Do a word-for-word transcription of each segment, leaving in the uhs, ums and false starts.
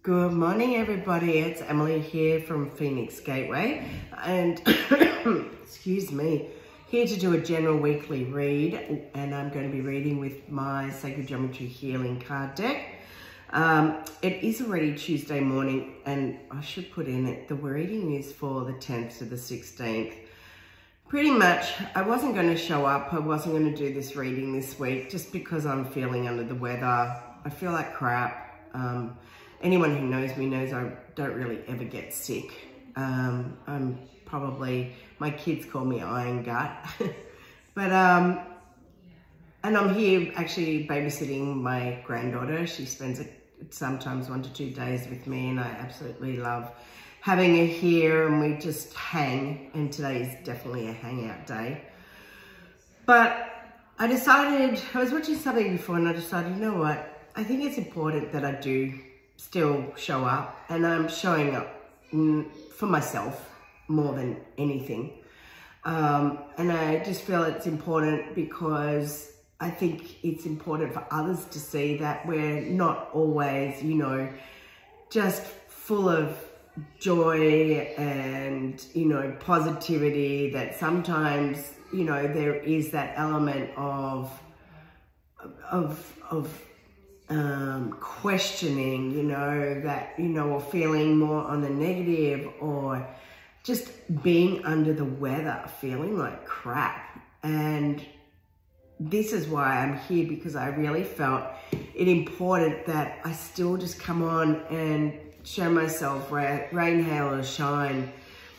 Good morning, everybody. It's Emily here from Phoenix Gateway, and excuse me, here to do a general weekly read, and I'm going to be reading with my Sacred Geometry Healing card deck. Um, it is already Tuesday morning, and I should put in it, the reading is for the tenth to the sixteenth. Pretty much, I wasn't going to show up, I wasn't going to do this reading this week, just because I'm feeling under the weather. I feel like crap. Um, Anyone who knows me knows I don't really ever get sick. Um, I'm probably, my kids call me iron gut. but, um, and I'm here actually babysitting my granddaughter. She spends a, sometimes one to two days with me, and I absolutely love having her here, and we just hang, and today is definitely a hangout day. But I decided, I was watching something before, and I decided, you know what, I think it's important that I do still show up, and I'm showing up for myself more than anything. Um, and I just feel it's important because I think it's important for others to see that we're not always, you know, just full of joy and, you know, positivity, that sometimes, you know, there is that element of, of, of, Um, questioning, you know, that, you know, or feeling more on the negative, or just being under the weather, feeling like crap. And this is why I'm here, because I really felt it important that I still just come on and show myself rain, hail, or shine.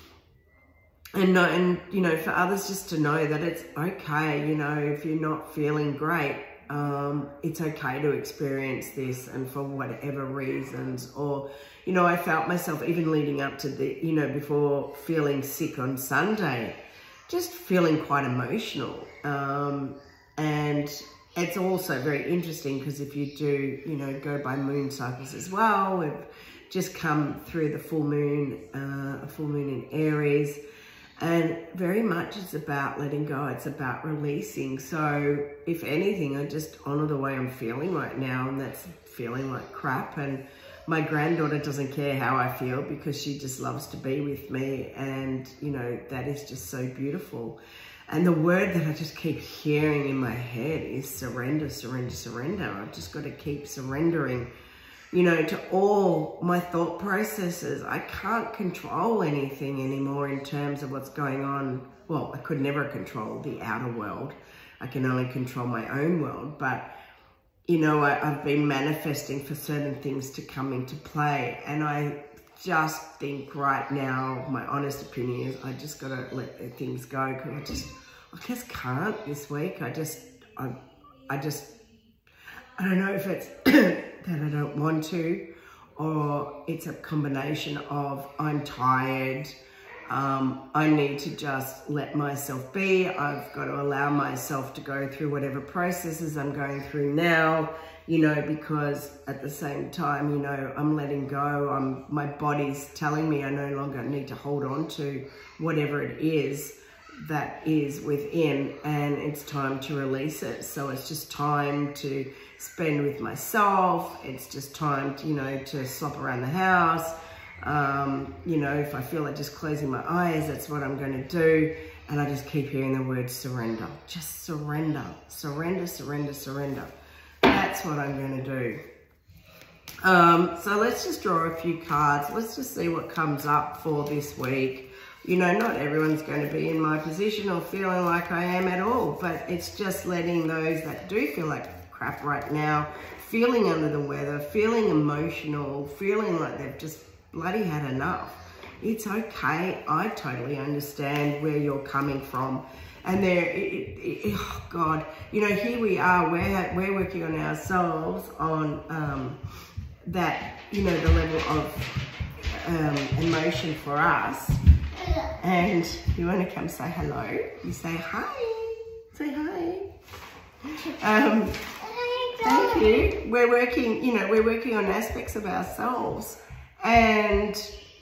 And, know, and, you know, for others just to know that it's okay, you know, if you're not feeling great, Um, it's okay to experience this, and for whatever reasons. Or, you know, I felt myself even leading up to the, you know, before feeling sick on Sunday, just feeling quite emotional. Um, and it's also very interesting because if you do, you know, go by moon cycles as well, we've just come through the full moon, uh, a full moon in Aries. And very much it's about letting go. It's about releasing. So if anything, I just honor the way I'm feeling right now, and that's feeling like crap. And my granddaughter doesn't care how I feel, because she just loves to be with me. And, you know, that is just so beautiful. And the word that I just keep hearing in my head is surrender, surrender, surrender. I've just got to keep surrendering, you know, to all my thought processes. I can't control anything anymore in terms of what's going on. Well, I could never control the outer world. I can only control my own world. But, you know, I, I've been manifesting for certain things to come into play. And I just think right now, my honest opinion is I just got to let things go, because I just, I just can't this week. I just, I, I just, I don't know if it's that I don't want to, or it's a combination of I'm tired, um, I need to just let myself be, I've got to allow myself to go through whatever processes I'm going through now, you know, because at the same time, you know, I'm letting go, I'm, my body's telling me I no longer need to hold on to whatever it is that is within, and it's time to release it. So it's just time to spend with myself. It's just time to, you know, to slop around the house. Um, you know, if I feel like just closing my eyes, that's what I'm going to do. And I just keep hearing the word surrender. Just surrender, surrender, surrender, surrender. That's what I'm going to do. Um, so let's just draw a few cards. Let's just see what comes up for this week. You know, not everyone's going to be in my position or feeling like I am at all, but it's just letting those that do feel like crap right now, feeling under the weather, feeling emotional, feeling like they've just bloody had enough. It's okay. I totally understand where you're coming from. And there, it, it, oh God, you know, here we are, we're, we're working on ourselves on um, that, you know, the level of um, emotion for us. And you want to come say hello, you say hi, say hi. Um, thank you. We're working, you know, we're working on aspects of ourselves, and,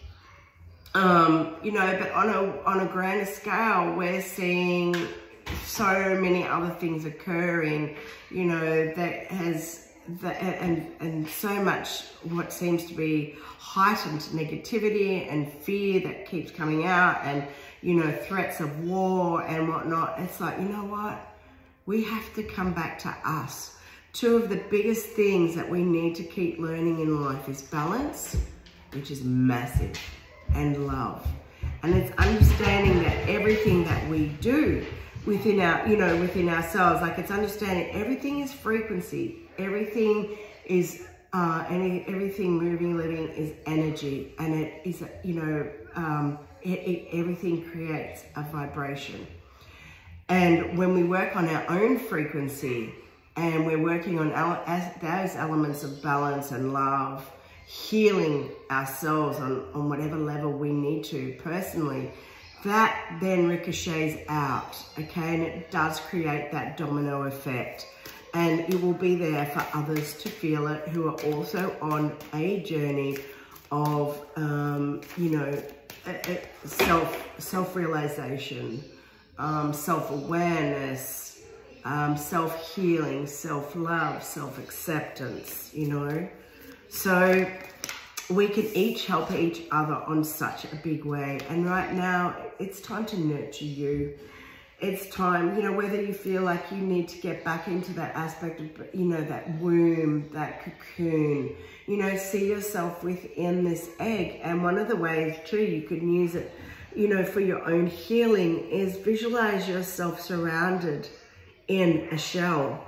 um, you know, but on a, on a grander scale, we're seeing so many other things occurring, you know, that has the, and, and so much what seems to be heightened negativity and fear that keeps coming out, and, you know, threats of war and whatnot. It's like, you know what? We have to come back to us. Two of the biggest things that we need to keep learning in life is balance, which is massive, and love. And it's understanding that everything that we do within our, you know, within ourselves, like it's understanding everything is frequency, everything is, uh, any, everything moving, living is energy, and it is, you know, um, it, it, everything creates a vibration. And when we work on our own frequency, and we're working on our, as, those elements of balance and love, healing ourselves on, on whatever level we need to personally, that then ricochets out, okay? And it does create that domino effect. And it will be there for others to feel it who are also on a journey of, um, you know, a, a self, self-realization, um, self-awareness, um, self-healing, self-love, self-acceptance, you know? So we can each help each other on such a big way. And right now, it's time to nurture you. It's time, you know, whether you feel like you need to get back into that aspect of, you know, that womb, that cocoon, you know, see yourself within this egg. And one of the ways too, you can use it, you know, for your own healing is visualize yourself surrounded in a shell,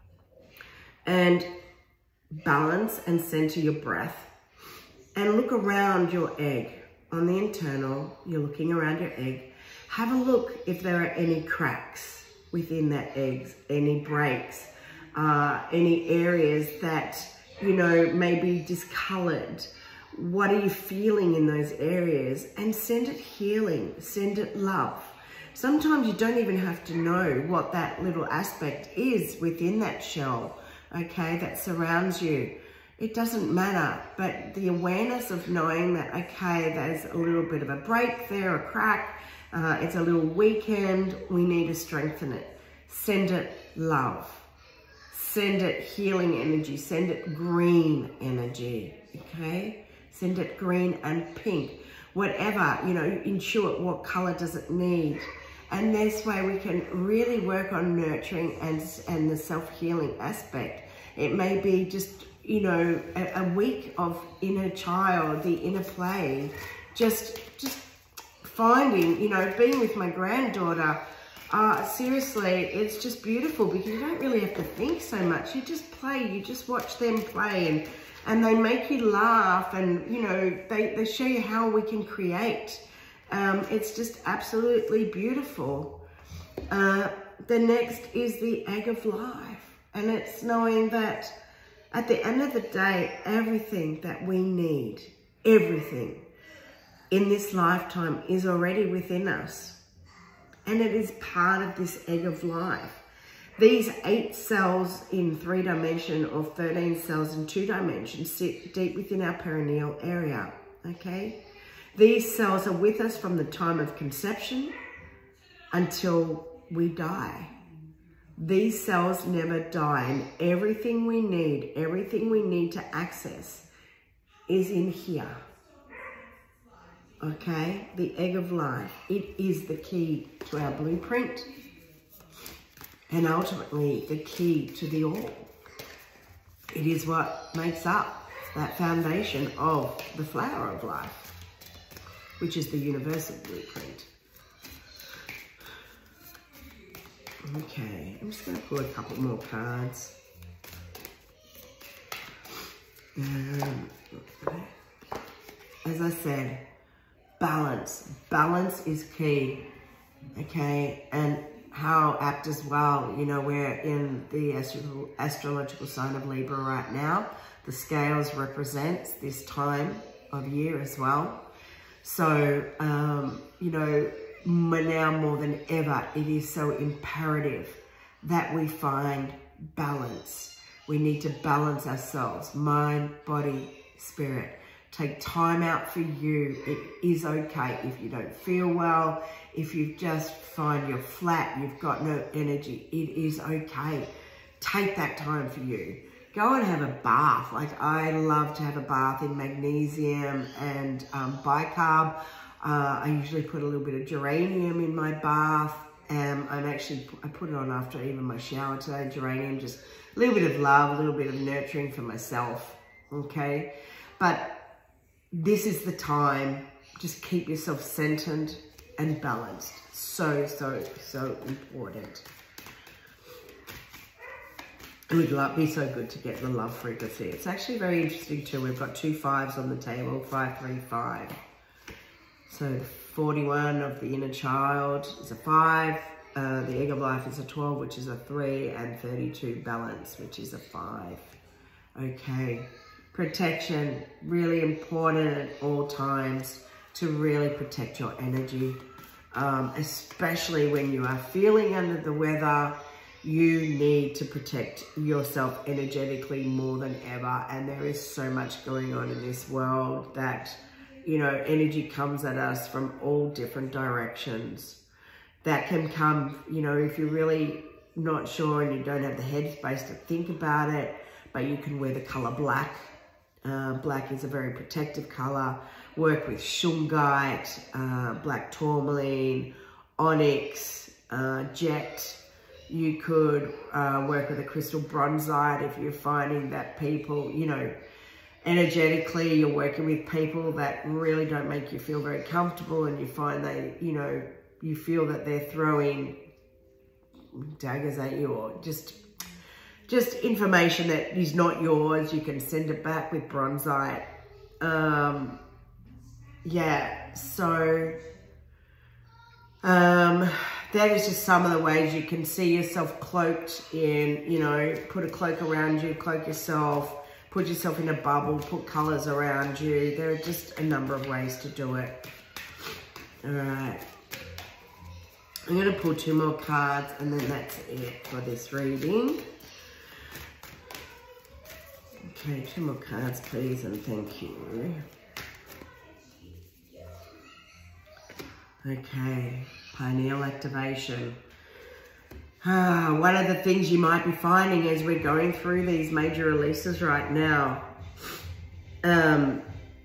and balance and center your breath. And look around your egg. On the internal, you're looking around your egg. Have a look if there are any cracks within that egg, any breaks, uh, any areas that, you know, may be discolored. What are you feeling in those areas? And send it healing, send it love. Sometimes you don't even have to know what that little aspect is within that shell, okay, that surrounds you. It doesn't matter, but the awareness of knowing that, okay, there's a little bit of a break there, a crack, uh, it's a little weakened, we need to strengthen it. Send it love. Send it healing energy. Send it green energy, okay? Send it green and pink. Whatever, you know, ensure what color does it need. And this way we can really work on nurturing and, and the self-healing aspect. It may be just, you know, a, a week of inner child, the inner play, just, just finding, you know, being with my granddaughter, uh, seriously, it's just beautiful because you don't really have to think so much. You just play, you just watch them play, and, and they make you laugh, and, you know, they, they show you how we can create. Um, it's just absolutely beautiful. Uh, the next is the egg of life. And it's knowing that at the end of the day, everything that we need, everything in this lifetime is already within us. And it is part of this egg of life. These eight cells in three dimension or thirteen cells in two dimensions sit deep within our perineal area, okay? These cells are with us from the time of conception until we die. These cells never die, and everything we need, everything we need to access is in here. Okay? The egg of life. It is the key to our blueprint, and ultimately the key to the all. It is what makes up that foundation of the flower of life, which is the universal blueprint. Okay, I'm just going to pull a couple more cards. Um, as I said, balance. Balance is key, okay? And how apt as well, you know, we're in the astro astrological sign of Libra right now. The scales represents this time of year as well. So, um, you know, now more than ever, it is so imperative that we find balance. We need to balance ourselves, mind, body, spirit. Take time out for you. It is okay if you don't feel well, if you just find you're flat, you've got no energy. It is okay. Take that time for you. go and have a bath. Like, I love to have a bath in magnesium and um, bicarb. Uh, I usually put a little bit of geranium in my bath. Um, I'm actually, I put it on after even my shower today, geranium, just a little bit of love, a little bit of nurturing for myself, okay? But this is the time, just keep yourself centered and balanced. So, so, so important. It would love, be so good to get the love frequency. It's actually very interesting too. We've got two fives on the table, five, three, five. So forty-one of the inner child is a five. Uh, the egg of life is a twelve, which is a three, and thirty-two balance, which is a five. Okay. Protection, really important at all times to really protect your energy, um, especially when you are feeling under the weather. You need to protect yourself energetically more than ever. And there is so much going on in this world that, you know, energy comes at us from all different directions. That can come, you know, if you're really not sure and you don't have the headspace to think about it, but you can wear the color black. Uh, black is a very protective color. Work with shungite, uh, black tourmaline, onyx, uh, jet. You could uh, work with a crystal bronzite if you're finding that people, you know, energetically you're working with people that really don't make you feel very comfortable, and you find they, you know, you feel that they're throwing daggers at you, or just, just information that is not yours. You can send it back with bronzite. Um, yeah, so... Um, that is just some of the ways you can see yourself cloaked in, you know, put a cloak around you, cloak yourself, put yourself in a bubble, put colors around you. There are just a number of ways to do it. All right. I'm going to pull two more cards, and then that's it for this reading. Okay, two more cards, please, and thank you. Okay, pineal activation. Ah, one of the things you might be finding as we're going through these major releases right now, um,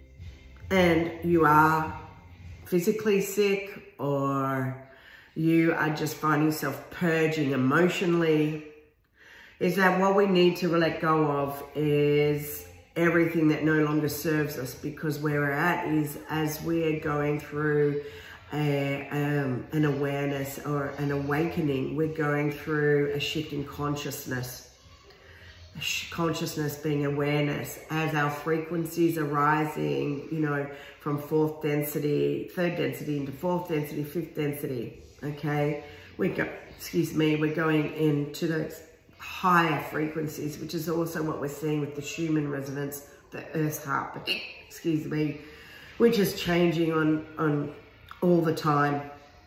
and you are physically sick, or you are just finding yourself purging emotionally, is that what we need to let go of is everything that no longer serves us, because where we're at is as we're going through A, um, an awareness or an awakening, we're going through a shift in consciousness. Consciousness being awareness. As our frequencies are rising, you know, from fourth density, third density into fourth density, fifth density, okay? We go, excuse me, we're going into those higher frequencies, which is also what we're seeing with the Schumann resonance, the Earth's heart, excuse me, which is changing on, on all the time.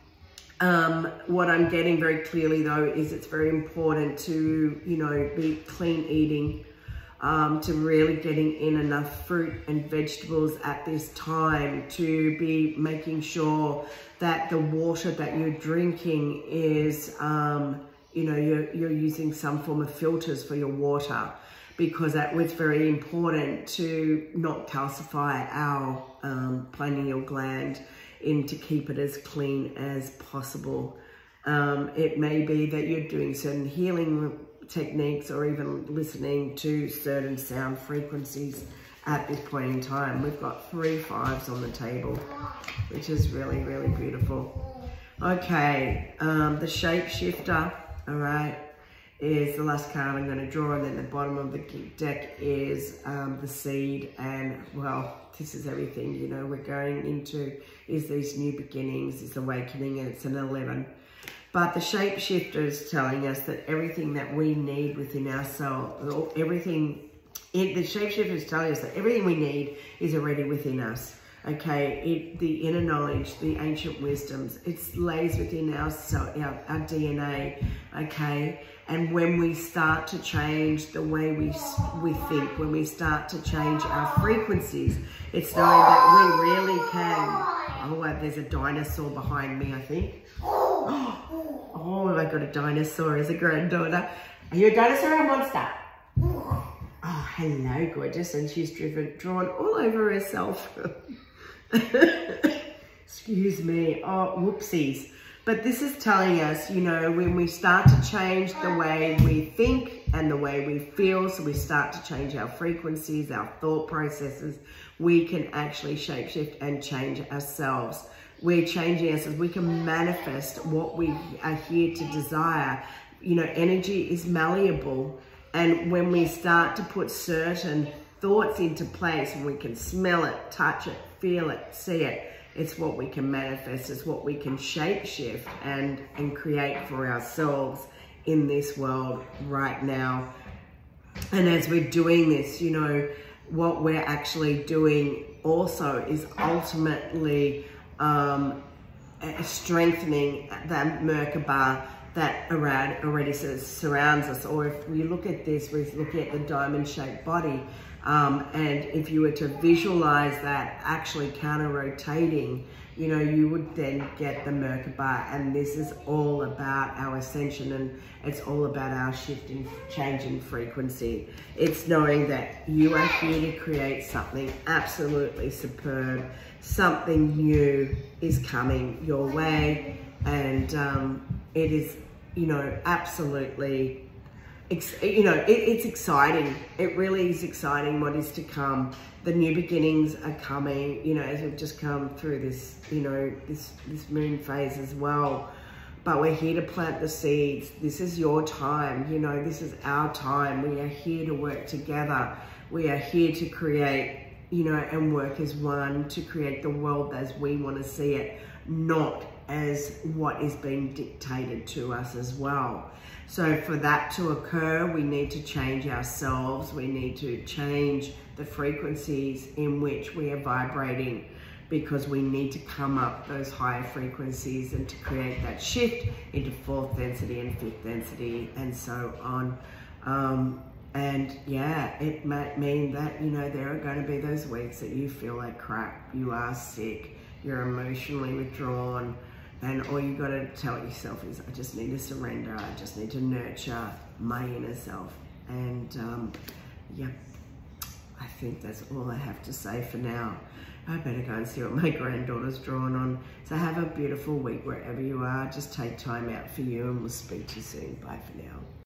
Um, what I'm getting very clearly though is it's very important to, you know, be clean eating, um, to really getting in enough fruit and vegetables at this time, to be making sure that the water that you're drinking is, um, you know, you're, you're using some form of filters for your water, because that was very important to not calcify our um, pineal gland, in to keep it as clean as possible. Um, it may be that you're doing certain healing techniques, or even listening to certain sound frequencies at this point in time. We've got three fives on the table, which is really, really beautiful. Okay, um, the shapeshifter, all right, is the last card I'm going to draw, and then the bottom of the deck is um, the seed, and well, this is everything, you know, we're going into is these new beginnings, this awakening, and it's an eleven. But the shapeshifter is telling us that everything that we need within ourselves, everything, it, the shapeshifter is telling us that everything we need is already within us. Okay, it, the inner knowledge, the ancient wisdoms, it lays within our, our, our D N A, okay? And when we start to change the way we, we think, when we start to change our frequencies, it's knowing that we really can. Oh, there's a dinosaur behind me, I think. Oh, I got a dinosaur as a granddaughter. Are you a dinosaur or a monster? hello, gorgeous. And she's driven, drawn all over herself. Excuse me. Oh, whoopsies. But this is telling us, you know, when we start to change the way we think and the way we feel, so we start to change our frequencies, our thought processes, we can actually shapeshift and change ourselves. We're changing ourselves. We can manifest what we are here to desire. You know, energy is malleable. And when we start to put certain thoughts into place, and we can smell it, touch it, feel it, see it, it's what we can manifest. It's what we can shapeshift and, and create for ourselves in this world right now. And as we're doing this, you know, what we're actually doing also is ultimately um, strengthening that Merkaba that around already surrounds us. Or if we look at this, we're looking at the diamond-shaped body. Um, and if you were to visualize that actually counter-rotating, you know, you would then get the Merkaba. And this is all about our ascension, and it's all about our shift in change in frequency. It's knowing that you are here to create something absolutely superb. Something new is coming your way. And um, it is, you know, absolutely It's, you know, it, it's exciting. It really is exciting what is to come. The new beginnings are coming, you know, as we've just come through this, you know, this, this moon phase as well. But we're here to plant the seeds. This is your time, you know, this is our time. We are here to work together. We are here to create, you know, and work as one to create the world as we want to see it, not as what is being dictated to us as well. So for that to occur, we need to change ourselves. We need to change the frequencies in which we are vibrating, because we need to come up those higher frequencies and to create that shift into fourth density and fifth density and so on. Um, and yeah, it might mean that, you know, there are going to be those weeks that you feel like crap, you are sick, you're emotionally withdrawn, and all you got to tell yourself is, I just need to surrender. I just need to nurture my inner self. And um, yeah, I think that's all I have to say for now. I better go and see what my granddaughter's drawn on. So have a beautiful week wherever you are. Just take time out for you, and we'll speak to you soon. Bye for now.